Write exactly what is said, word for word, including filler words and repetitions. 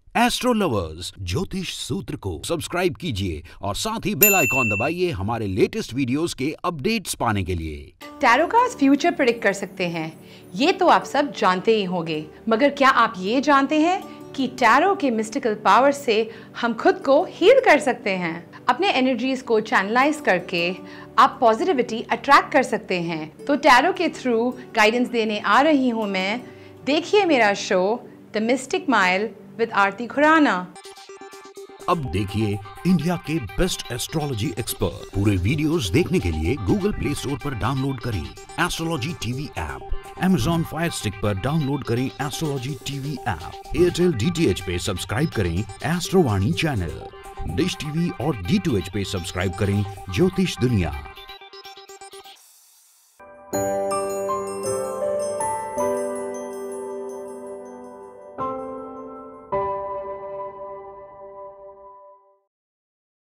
Astro lovers, ज्योतिष सूत्र को सब्सक्राइब कीजिए और साथ ही बेल आइकॉन दबाइए हमारे लेटेस्ट वीडियोस के अपडेट्स पाने के लिए। टैरो कार्ड्स फ्यूचर प्रेडिक्ट कर सकते हैं, ये तो आप सब जानते ही होंगे, मगर क्या आप ये जानते हैं कि टैरो के मिस्टिकल पावर से हम खुद को हील कर सकते हैं। अपने एनर्जीज को चैनलाइज करके आप पॉजिटिविटी अट्रैक्ट कर सकते हैं। तो टैरो के थ्रू गाइडेंस देने आ रही हूँ मैं। देखिए मेरा show the mystic mile with Aarti Khurana. अब देखिए इंडिया के बेस्ट एस्ट्रोलॉजी एक्सपर्ट। पूरे वीडियोस देखने के लिए गूगल प्ले स्टोर पर डाउनलोड करें astrology TV app. Amazon fire stick पर डाउनलोड करें astrology TV app. Airtel D T H पे सब्सक्राइब करें एस्ट्रोवाणी चैनल। डिश टीवी और डी टू एच पे सब्सक्राइब करें ज्योतिष दुनिया।